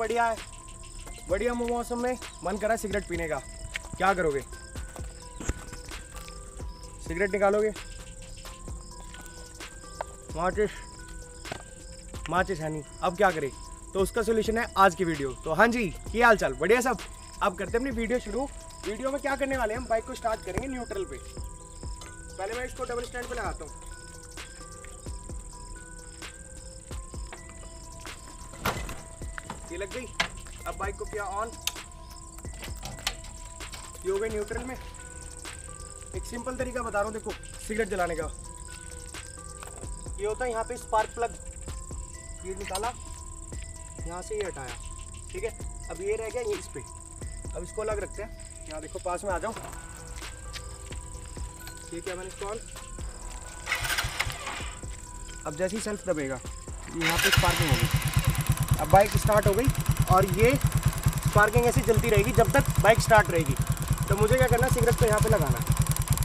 बढ़िया है, बढ़िया मौसम में मन करा सिगरेट पीने का, क्या करोगे? सिगरेट निकालोगे? माचिस है नहीं, अब क्या करें? तो उसका सोल्यूशन है आज की वीडियो। तो हाँ जी, क्या हाल चाल? बढ़िया सब। अब करते हैं अपनी वीडियो शुरू। वीडियो में क्या करने वाले हैं, हम बाइक को स्टार्ट करेंगे न्यूट्रल पे। पहले मैं इसको डबल स्टैंड पे लगाता हूँ। ये लग गई। अब बाइक को किया ऑन, ये हो गई न्यूट्रल में। एक सिंपल तरीका बता रहा हूँ, देखो सिगरेट जलाने का। ये होता है यहाँ पे स्पार्क प्लग, ये निकाला, यहाँ से ये हटाया, ठीक है। अब ये रह गया ये इस पे। अब इसको अलग रखते हैं। यहाँ देखो पास में आ जाओ, ये क्या मैंने इसको ऑन। अब जैसे ही सेल्फ दबेगा यहाँ पे स्पार्किंग होगी। अब बाइक स्टार्ट हो गई और ये स्पार्किंग ऐसी चलती रहेगी जब तक बाइक स्टार्ट रहेगी। तो मुझे क्या करना है, सिगरेट को यहाँ पे लगाना है।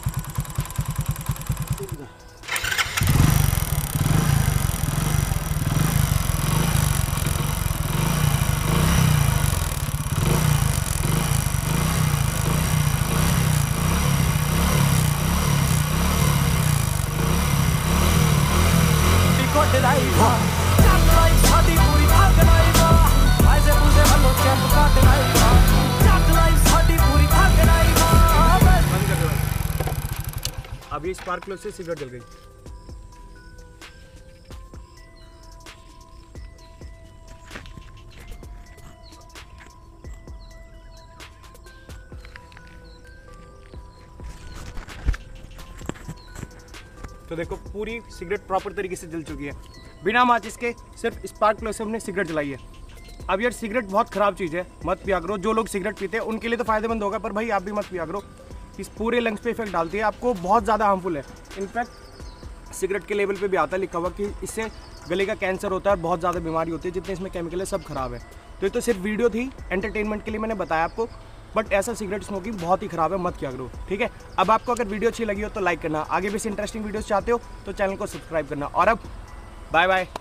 अभी स्पार्क प्लग से सिगरेट जल गई। तो देखो पूरी सिगरेट प्रॉपर तरीके से जल चुकी है, बिना माचिस के, सिर्फ स्पार्क प्लग से हमने सिगरेट जलाई है। अब यार सिगरेट बहुत ख़राब चीज़ है, मत पिया करो। जो लोग सिगरेट पीते हैं उनके लिए तो फ़ायदेमंद होगा, पर भाई आप भी मत पिया करो। इस पूरे लंग्स पे इफेक्ट डालती है, आपको बहुत ज़्यादा हार्मफुल है। इनफैक्ट सिगरेट के लेवल पे भी आता है लिखा हुआ कि इससे गले का कैंसर होता है और बहुत ज़्यादा बीमारी होती है। जितने इसमें केमिकल है सब खराब है। तो ये तो सिर्फ वीडियो थी, एंटरटेनमेंट के लिए मैंने बताया आपको, बट ऐसा सिगरेट स्मोकिंग बहुत ही ख़राब है, मत किया करो, ठीक है। अब आपको अगर वीडियो अच्छी लगी हो तो लाइक करना, आगे भी इंटरेस्टिंग वीडियोस चाहते हो तो चैनल को सब्सक्राइब करना। और अब बाय बाय।